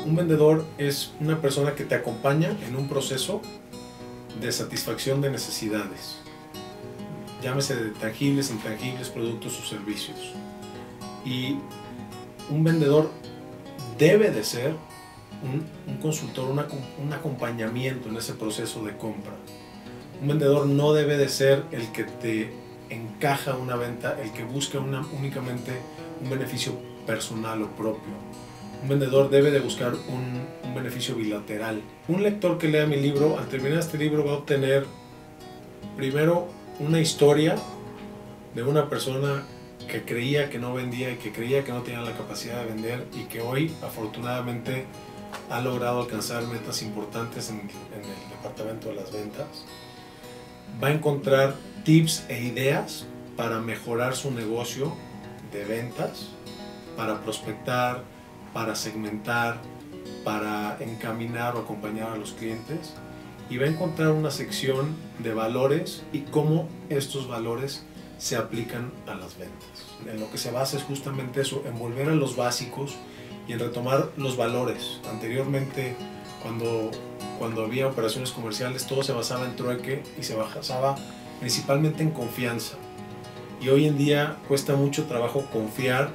Un vendedor es una persona que te acompaña en un proceso de satisfacción de necesidades. Llámese de tangibles, intangibles, productos o servicios. Y un vendedor debe de ser un consultor, un acompañamiento en ese proceso de compra. Un vendedor no debe de ser el que te encaja una venta, el que busca únicamente un beneficio personal o propio. Un vendedor debe de buscar un beneficio bilateral. Un lector que lea mi libro, al terminar este libro, va a obtener primero una historia de una persona que creía que no vendía y que creía que no tenía la capacidad de vender y que hoy afortunadamente ha logrado alcanzar metas importantes en el departamento de las ventas. Va a encontrar tips e ideas para mejorar su negocio de ventas, para prospectar, para segmentar, para encaminar o acompañar a los clientes, y va a encontrar una sección de valores y cómo estos valores se aplican a las ventas. En lo que se basa es justamente eso, en volver a los básicos y en retomar los valores. Anteriormente, cuando había operaciones comerciales, todo se basaba en trueque y se basaba principalmente en confianza. Y hoy en día cuesta mucho trabajo confiar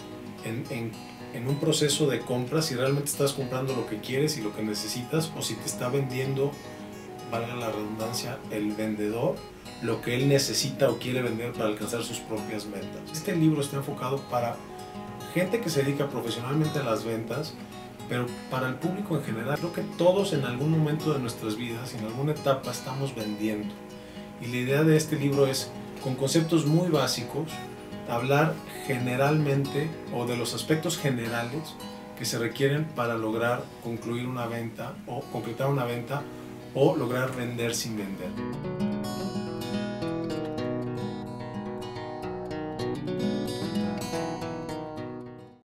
en un proceso de compra, si realmente estás comprando lo que quieres y lo que necesitas, o si te está vendiendo, valga la redundancia, el vendedor, lo que él necesita o quiere vender para alcanzar sus propias metas. Este libro está enfocado para gente que se dedica profesionalmente a las ventas, pero para el público en general. Creo que todos en algún momento de nuestras vidas, en alguna etapa, estamos vendiendo. Y la idea de este libro es, con conceptos muy básicos, hablar generalmente o de los aspectos generales que se requieren para lograr concluir una venta o concretar una venta o lograr vender sin vender.